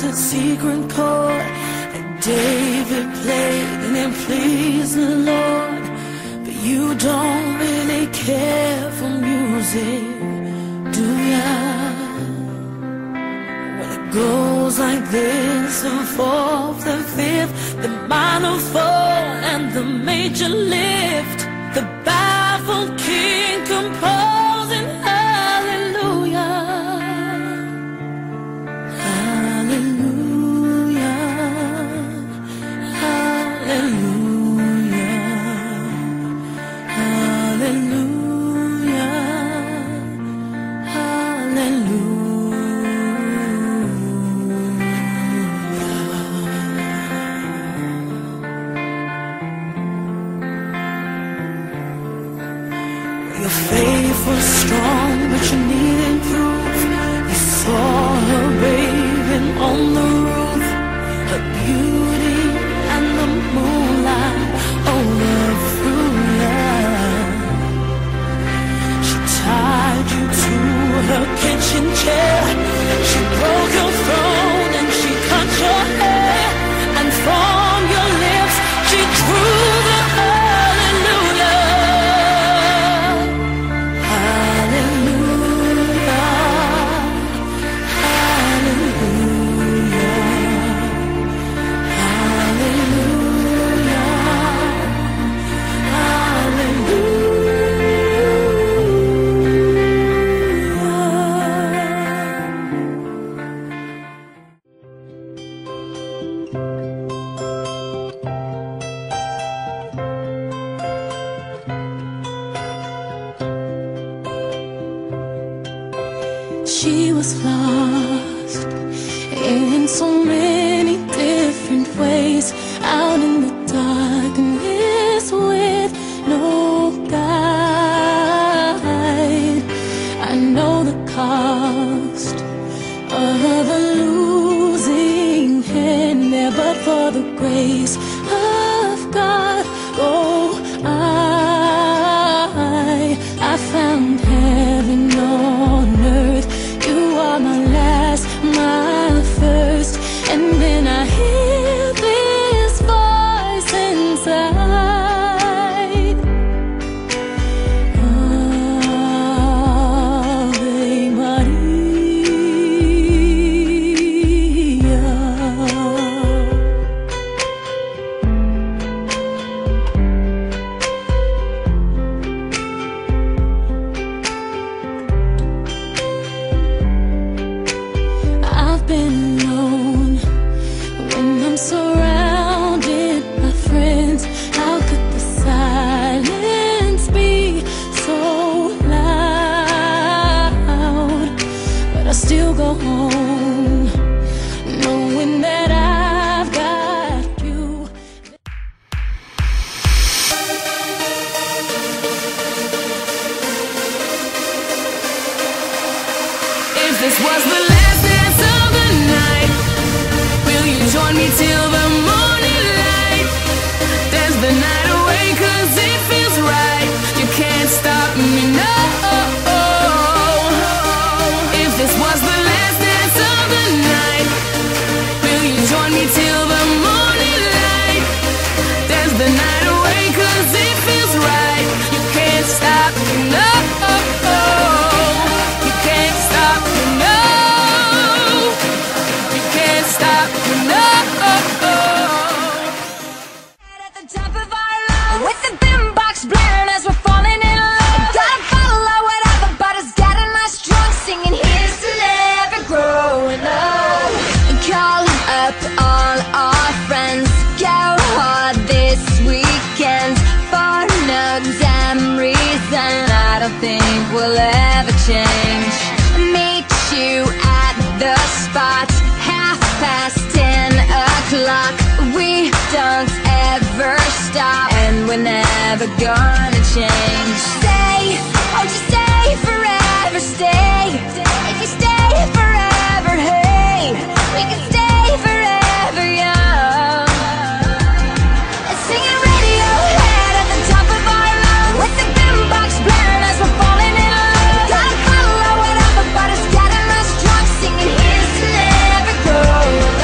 a secret chord that David played and it pleased the Lord. But you don't really care for music, do ya? When it goes like this, the fourth, the fifth, the minor fall and the major lift, the baffled king composing hallelujah, hallelujah, hallelujah, hallelujah, hallelujah. Your faith was strong, but you needed proof. You saw her bathing on the roof, her beauty and the moonlight overthrew ya. She tied you to her kitchen chair, she broke your throne and she cut your hair, and from your lips she drew the hallelujah. She was lost in so many different ways, out in the darkness with no guide. I know the cost of a losing hand there, but for the grace of God, oh, I found heaven on earth. You are my last, my first, and then I hear this voice inside. Ave Maria. I've been alone when I'm surrounded by friends. How could the silence be so loud? But I still go home knowing that I've got you. If this was the last dance of the night, will you join me till the morning light? Dance the night away 'cause it feels right. You can't stop me, no. If this was the last dance of the night, will you join me till the morning light? Dance the night away 'cause it feels right. You can't stop me, no. You can't stop me, no. You can't stop me, no. At the top of our lungs, with the boombox blaring as we're falling in love. Got a bottle or whatever, but it's getting us drunk, singing here's to never growing up. Call up all our friends, go hard this weekend for no damn reason. I don't think we'll ever change. Meet you at the spot, 10:30. We don't ever stop, and we're never gonna change. Stay, oh just stay forever, stay. If you stay forever, hey, we can stay forever young. And singing Radiohead at the top of our lungs, with the boombox blaring as we're falling in love. Got a bottle or whatever, but it's getting us drunk, singing here's to never growing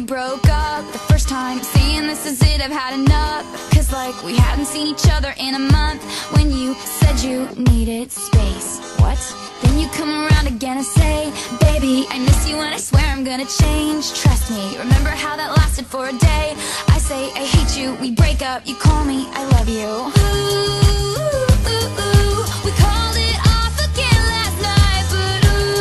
broke up the first time, saying this is it, I've had enough. Cause like we hadn't seen each other in a month. When you said you needed space, what? Then you come around again and say, baby, I miss you and I swear I'm gonna change. Trust me, remember how that lasted for a day? I say I hate you, we break up, you call me, I love you. Ooh, we called it off again last night, but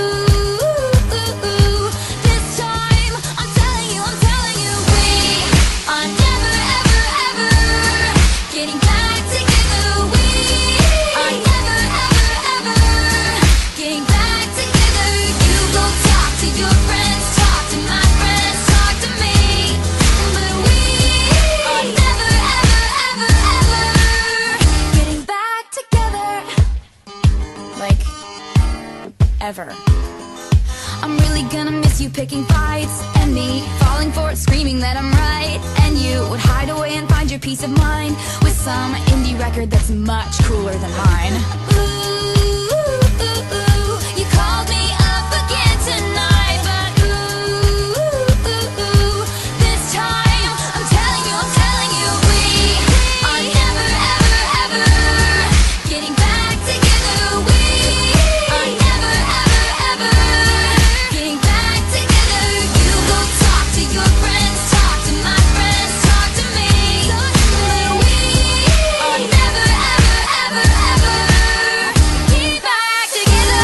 this time I'm telling you, we are never, ever, ever getting back together. We are never, ever, ever getting back together. You go talk to your friends, talk to my friends, talk to me, but we are never, ever, ever, ever getting back together. Like, ever. I'm really gonna miss you picking fights, and me falling for it, screaming that I'm right. And you would hide away and find your peace of mind with some indie record that's much cooler than mine. Ooh, you called me up again tonight, but this time I'm telling you, we are never, ever, ever getting back together. We are never, ever, ever getting back together. You go talk to your friends, talk to my friends, talk to me, but we are never, ever, ever, ever getting back together.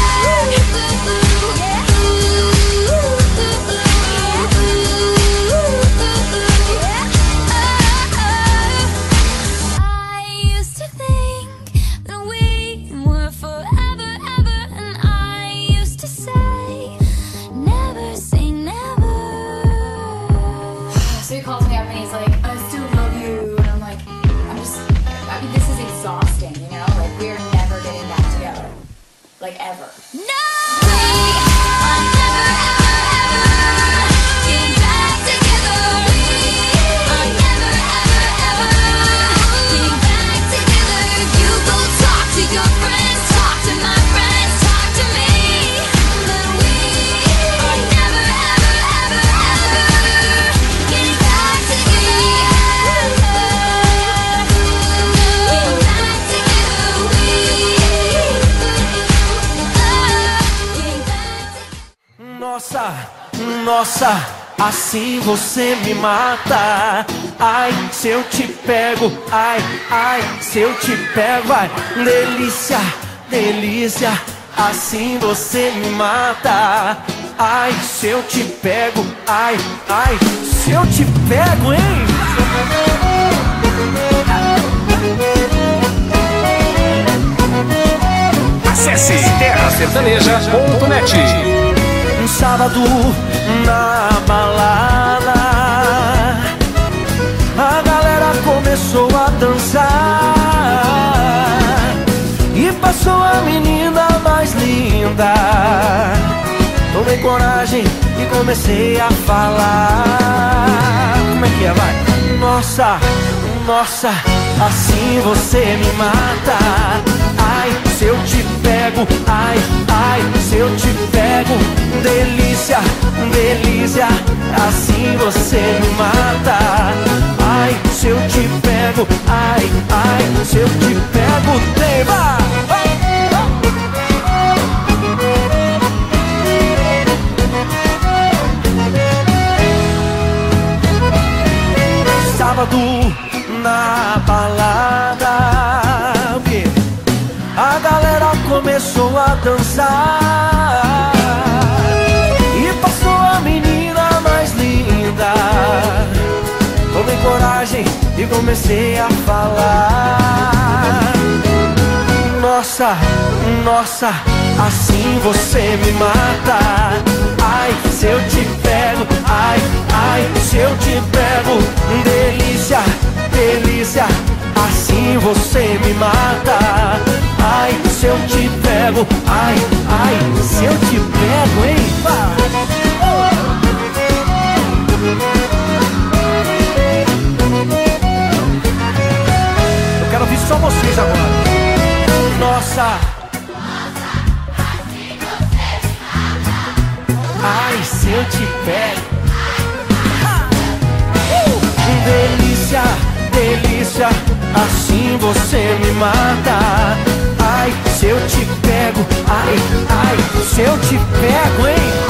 I used to think that we were forever, ever, and I used to say, never say never. So he calls me up and he's like, I still love you, and I'm like, I mean, this is exhausting, you know? Like, we're never getting back together. Like, ever. No! We are never, ever, ever getting back together. We are never, ever, ever getting back together. You go talk to your friends, talk to my friends, talk to me, but we are never, ever, ever, ever getting back together. Getting back together. We getting back together. Nossa, nossa, assim você me mata. Ai, se eu te pego, ai, ai, se eu te pego, ai, delícia, delícia, assim você me mata. Ai, se eu te pego, ai, ai, se eu te pego, hein? Acesse terrasertaneja.net. Um sábado na balada, a galera começou a dançar e passou a menina mais linda. Tomei coragem e comecei a falar. Como é que é? Vai! Nossa, nossa, assim você me mata. Ai, se eu te pego, ai, ai, se eu te pego, delícia, delícia, assim você me mata. Ai, se eu te pego, ai, ai, se eu te pego, tema. Sábado na balada, a galera começou a dançar e passou a menina mais linda. Tomei coragem e comecei a falar. Nossa, nossa, assim você me mata. Ai, se eu te pego, ai, ai, se eu te pego, delícia, delícia, assim você me mata. Ai, se eu te pego, ai, ai, se eu te pego, hein? Eu quero ouvir só vocês agora. Nossa, ai, se eu te pego, assim você me mata. Ai, se eu te pego, ai, ai, se eu te pego, hein?